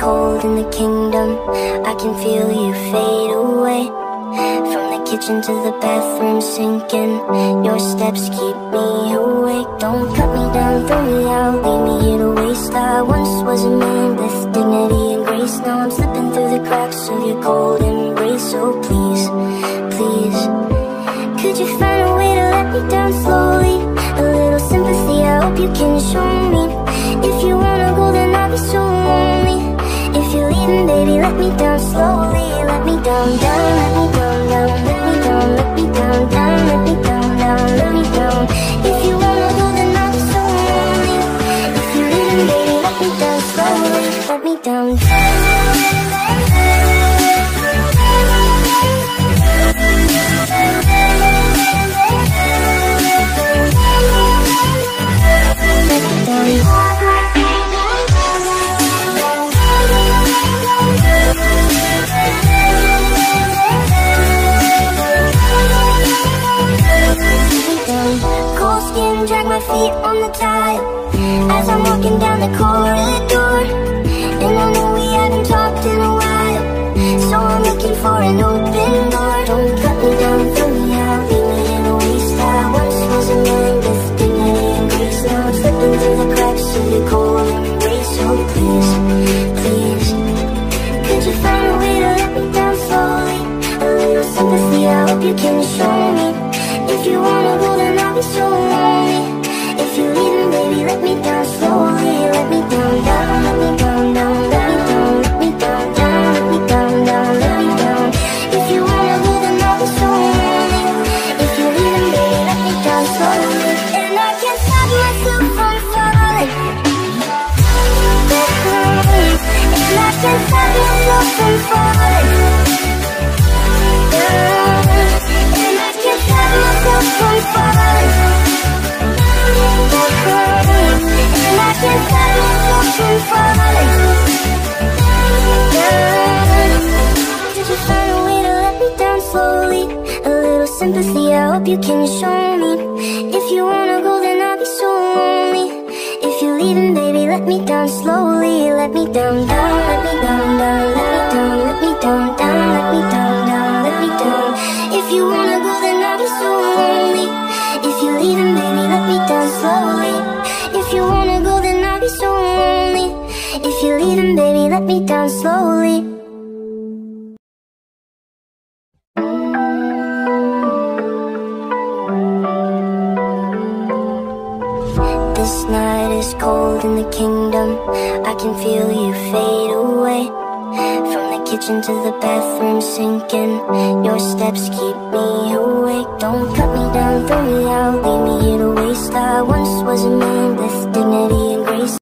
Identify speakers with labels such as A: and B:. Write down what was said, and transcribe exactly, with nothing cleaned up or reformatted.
A: cold in the kingdom. I can feel you fade away. From the kitchen to the bathroom sinking, your steps keep me awake. Don't cut me down, throw me out, leave me here to waste. I once was a man with dignity and grace. Now I'm slipping through the cracks of your cold embrace. So please, please, could you find a way to let me down slowly? A little sympathy, I hope you can show me. If you wanna go, then I'll be so lonely. If you're leaving, baby, let me down slowly. Let me down, down, let me down, down. Let me down, let me down, down. Let me down, down, let me down. If you wanna go, then I'll be so lonely. If you're leaving, baby, let me down slowly. Let me down, down. Drag my feet on the tile as I'm walking down the corridor. And I know we haven't talked in a while, so I'm looking for an open door. Don't cut me down, throw me out, leave me in a waste. I once was a man with dignity and grace. Now I'm slipping through the cracks of your cold embrace. So please, please, could you find a way to let me down slowly? A little sympathy, I hope you can show me. If you wanna go, then I'll be so lonely. If you're leaving, baby, let me down slowly. Let me down, down, let me down, down. Let me down, let me down, down. Let me down, down, let me down. If you wanna go, then I'll be so lonely. If you're leaving, baby, let me down slowly. And I can't stop myself from falling. And I can't stop myself from falling. And I can't stop myself from falling. And I can't stop myself from falling. Did you find a way to let me down slowly? A little sympathy, I hope you can show me. If you wanna go, then I'll be so lonely. If you're leaving, baby, let me down slowly. Let me down, down, let me down, down. Let me down, let me down, down. Let me down, down, let me down. If you wanna go, then I'll be so lonely. If you're leaving, baby, let me down slowly. If you wanna go, then I'll be so lonely. If you're leaving, baby, let me down slowly. This night is cold in the kingdom. I can feel you fade away. From the kitchen to the bathroom sinking, your steps keep me awake. Don't cut me down, throw me out, leave me here to waste. I once was a man with dignity and grace.